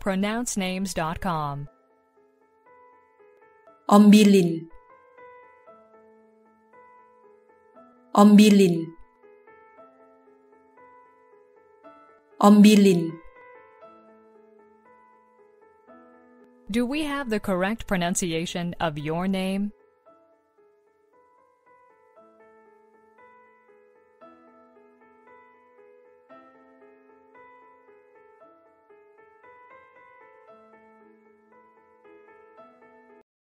pronouncenames.com. Ombilin. Ombilin. Ombilin. Do we have the correct pronunciation of your name?